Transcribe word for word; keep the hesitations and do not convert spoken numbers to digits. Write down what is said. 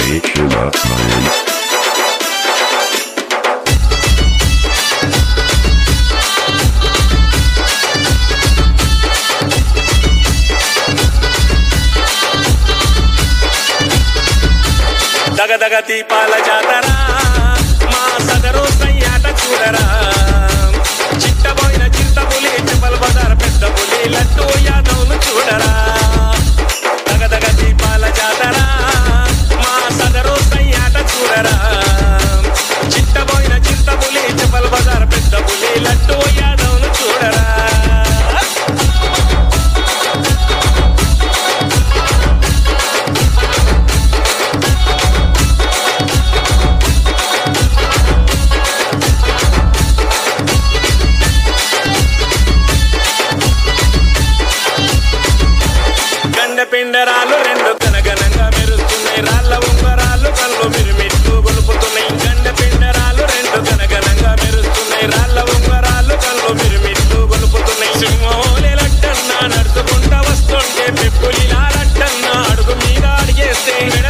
Shila Mayan. దగ దగ దీపాల జాతర మా సదరు సయ్యాట చూడరా చిట్టబోయిన చింతపులి చెప్పల బజార్ పెద్ద పులి లడ్డు యాదవ్ను చూడరా దగ దగ దీపాల జాతర మా సదరు సయ్యాట చూడరా చిట్టబోయిన చింతపులి చెప్పల బజార్ పెద్ద పులి లడ్డు యాదవ్ను చూడరా పిండరాలు రెండు గనగనంగా మెరుస్తున్నాయి రాళ్ళ ఉంగరాలు కళ్ళు మిరుమిట్టు గొలుపుతున్నాయి గండ పిండరాలు రెండు గనగనంగా మెరుస్తున్నాయి రాళ్ళ ఉంగరాలు కళ్ళు మిరుమిట్టు గొలుపుతున్నాయి సింహోలే లడ్డన్నా నడుచుకుంటా వస్తుంటే పెప్పులిలా లడ్డన్నా అడుగు మీద అడిగేస్తే